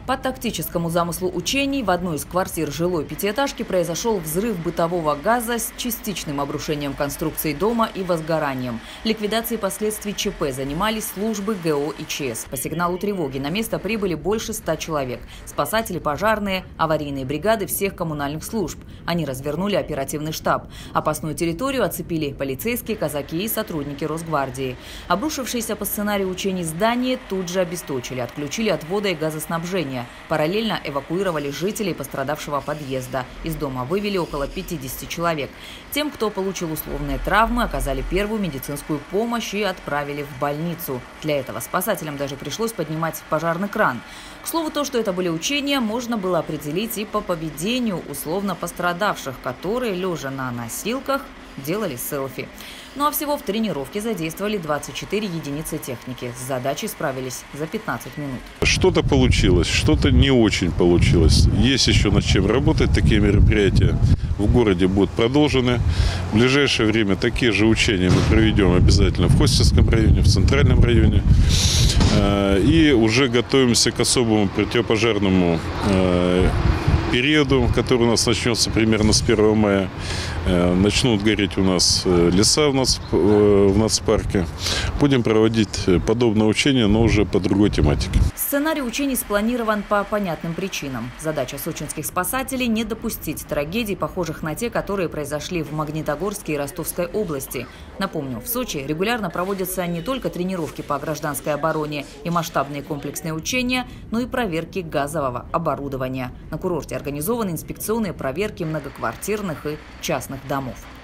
По тактическому замыслу учений в одной из квартир жилой пятиэтажки произошел взрыв бытового газа с частичным обрушением конструкции дома и возгоранием. Ликвидацией последствий ЧП занимались службы ГО и ЧС. По сигналу тревоги на место прибыли больше 100 человек. Спасатели, пожарные, аварийные бригады всех коммунальных служб. Они развернули оперативный штаб. Опасную территорию оцепили полицейские, казаки и сотрудники Росгвардии. Обрушившиеся по сценарию учений здание тут же обесточили, отключили от вода и газоснабжения. Параллельно эвакуировали жителей пострадавшего подъезда. Из дома вывели около 50 человек. Тем, кто получил условные травмы, оказали первую медицинскую помощь и отправили в больницу. Для этого спасателям даже пришлось поднимать пожарный кран. К слову, то, что это были учения, можно было определить и по поведению условно пострадавших, которые, лежа на носилках, делали селфи. Ну а всего в тренировке задействовали 24 единицы техники. С задачей справились за 15 минут. Что-то получилось, что-то не очень получилось. Есть еще над чем работать. Такие мероприятия в городе будут продолжены. В ближайшее время такие же учения мы проведем обязательно в Хостинском районе, в Центральном районе. И уже готовимся к особому противопожарному периоду, который у нас начнется примерно с 1 мая. Начнут гореть у нас леса в нацпарке. Будем проводить подобные учения, но уже по другой тематике. Сценарий учений спланирован по понятным причинам. Задача сочинских спасателей – не допустить трагедий, похожих на те, которые произошли в Магнитогорске и Ростовской области. Напомню, в Сочи регулярно проводятся не только тренировки по гражданской обороне и масштабные комплексные учения, но и проверки газового оборудования. На курорте организованы инспекционные проверки многоквартирных и частных домов.